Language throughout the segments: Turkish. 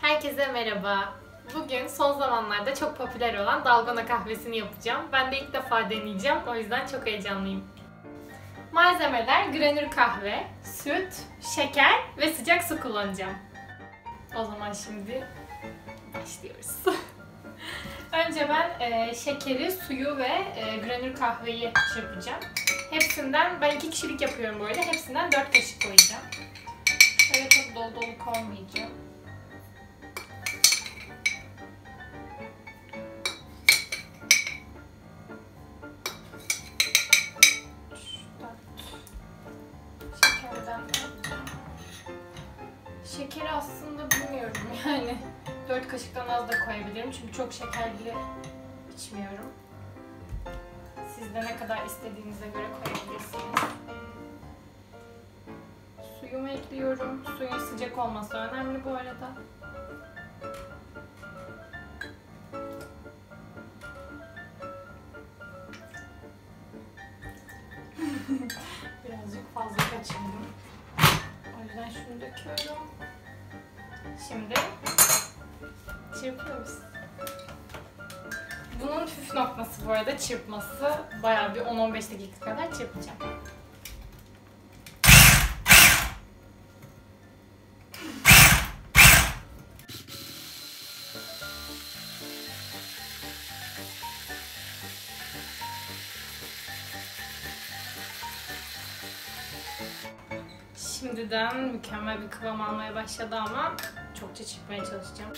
Herkese merhaba. Bugün son zamanlarda çok popüler olan dalgona kahvesini yapacağım. Ben de ilk defa deneyeceğim. O yüzden çok heyecanlıyım. Malzemeler granül kahve, süt, şeker ve sıcak su kullanacağım. O zaman şimdi başlıyoruz. Önce ben şekeri, suyu ve granül kahveyi çırpacağım. Hepsinden, ben 2 kişilik yapıyorum böyle. Hepsinden 4 kaşık koyacağım. Şöyle çok dolu dolu koymayacağım. Şekeri aslında bilmiyorum yani 4 kaşıktan az da koyabilirim çünkü çok şekerli içmiyorum. Siz de ne kadar istediğinize göre koyabilirsiniz. Suyumu ekliyorum. Suyun sıcak olması önemli bu arada. Birazcık fazla kaçırdım. O yüzden şunu döküyorum. Şimdi çırpıyoruz. Bunun püf noktası bu arada çırpması. Bayağı bir 10-15 dakika kadar çırpacağım. Şimdiden mükemmel bir kıvam almaya başladı ama çokça çırpmaya çalışacağım.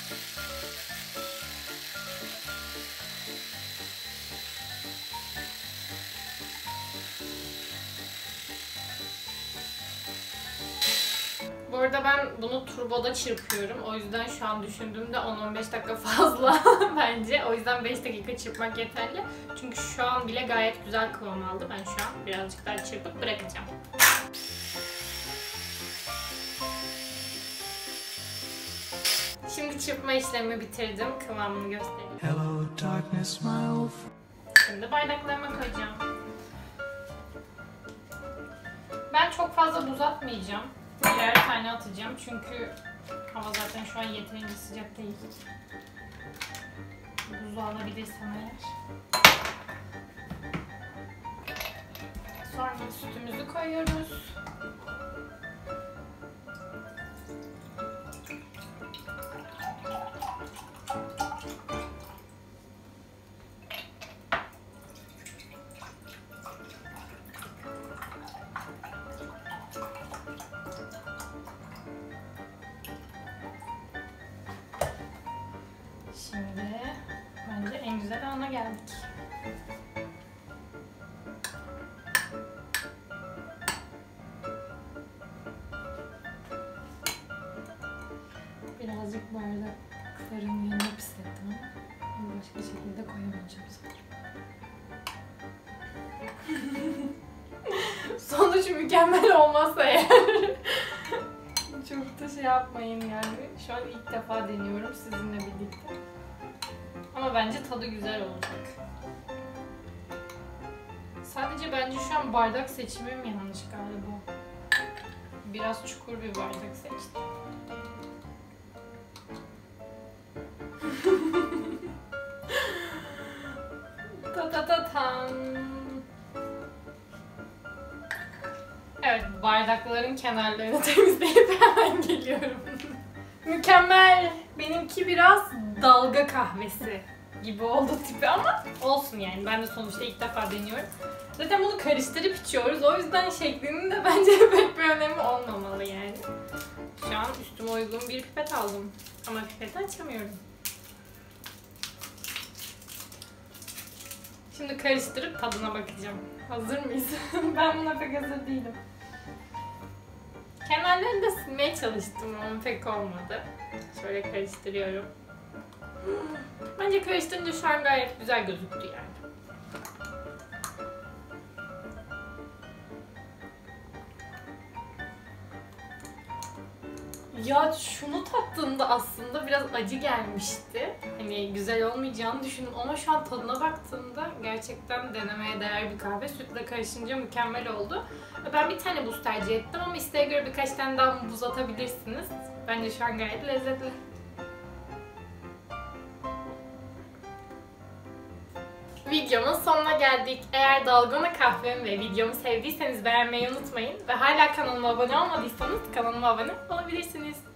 Bu arada ben bunu turboda çırpıyorum. O yüzden şu an düşündüğümde 10-15 dakika fazla bence. O yüzden 5 dakika çırpmak yeterli. Çünkü şu an bile gayet güzel kıvam aldı. Ben şu an birazcık daha çırpıp bırakacağım. Şimdi çırpma işlemimi bitirdim. Kıvamını göstereyim. Hello, darkness, my old... Şimdi bardaklarıma koyacağım. Ben çok fazla buz atmayacağım. Birer tane atacağım çünkü hava zaten şu an yeterince sıcak değil. Buzu alabilirsem eğer. Sonra sütümüzü koyuyoruz. Şimdi bence en güzel ana geldik. Birazcık bardakların yanına pislettim ama başka şekilde koyamayacağım sanırım. Sonuç mükemmel olmazsa eğer çok da şey yapmayın yani. Şu an ilk defa deniyorum sizinle birlikte. Ama bence tadı güzel olacak. Sadece bence şu an bardak seçimim yanlış galiba. Biraz çukur bir bardak seçtim. Ta ta ta tam. Evet, bardakların kenarlarını temizleyip hemen geliyorum. Mükemmel. Benimki biraz dalga kahvesi gibi oldu tipi ama olsun yani. Ben de sonuçta ilk defa deniyorum. Zaten bunu karıştırıp içiyoruz. O yüzden şeklinin de bence pek bir önemi olmamalı yani. Şu an üstüme uygun bir pipet aldım. Ama pipeti açamıyorum. Şimdi karıştırıp tadına bakacağım. Hazır mıyız? Ben buna pek hazır değilim. Kenarlarını da silmeye çalıştım ama pek olmadı. Şöyle karıştırıyorum. Bence karıştırınca şu an gayet güzel gözüktü yani. Ya şunu tattığımda aslında biraz acı gelmişti. Hani güzel olmayacağını düşündüm ama şu an tadına baktığımda gerçekten denemeye değer bir kahve. Sütle karışınca mükemmel oldu. Ben bir tane buz tercih ettim ama isteğe göre birkaç tane daha buz atabilirsiniz. Bence şu an gayet lezzetli. videomun sonuna geldik. Eğer dalgona kahvemi ve videomu sevdiyseniz beğenmeyi unutmayın. Ve hala kanalıma abone olmadıysanız kanalıma abone olabilirsiniz.